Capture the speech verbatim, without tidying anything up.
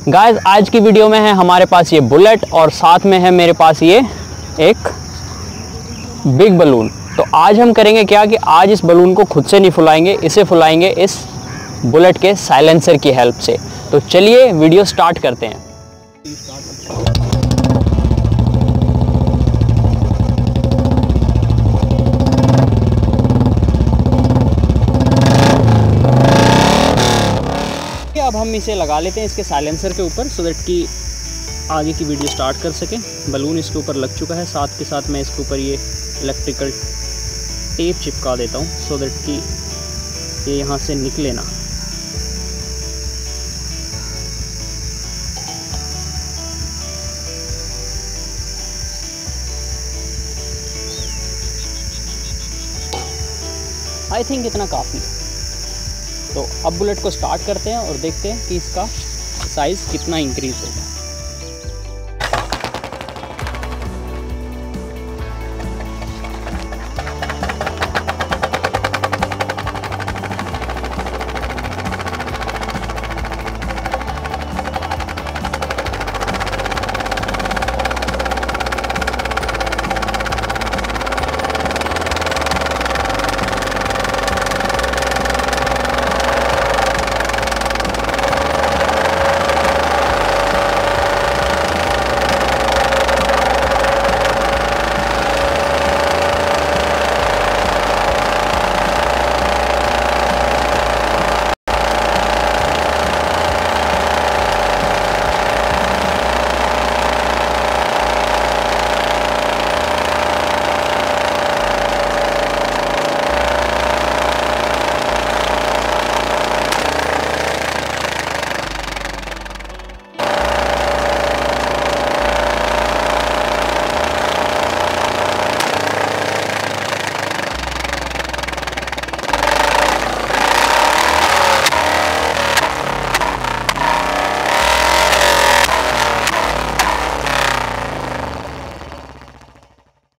Guys आज की video में है हमारे पास ये बुलेट और साथ में है मेरे पास ये एक बिग बलून। तो आज हम करेंगे क्या कि आज इस बलून को खुद से नहीं फुलाएंगे, इसे फुलाएंगे इस बुलेट के साइलेंसर की हेल्प से। तो चलिए वीडियो स्टार्ट करते हैं। अब हम इसे लगा लेते हैं इसके साइलेंसर के ऊपर, सो दैट कि आगे की वीडियो स्टार्ट कर सकें। बलून इसके ऊपर लग चुका है, साथ के साथ मैं इसके ऊपर ये इलेक्ट्रिकल टेप चिपका देता हूँ, सो दैट कि ये यहाँ से निकले ना। आई थिंक इतना काफ़ी है। तो अब बुलेट को स्टार्ट करते हैं और देखते हैं कि इसका साइज़ कितना इंक्रीज़ होगा।